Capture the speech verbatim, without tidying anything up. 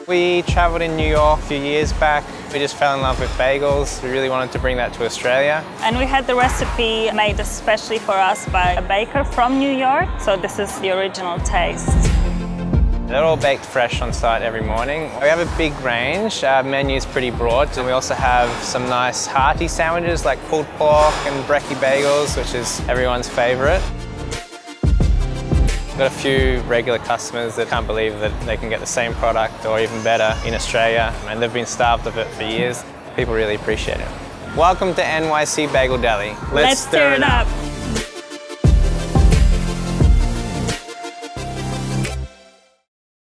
We travelled in New York a few years back. We just fell in love with bagels. We really wanted to bring that to Australia. And we had the recipe made especially for us by a baker from New York, so this is the original taste. They're all baked fresh on site every morning. We have a big range. Our menu's pretty broad, and we also have some nice hearty sandwiches like pulled pork and brekkie bagels, which is everyone's favourite. We've got a few regular customers that can't believe that they can get the same product or even better in Australia, and they've been starved of it for years. People really appreciate it. Welcome to N Y C Bagel Deli. Let's, Let's stir it up.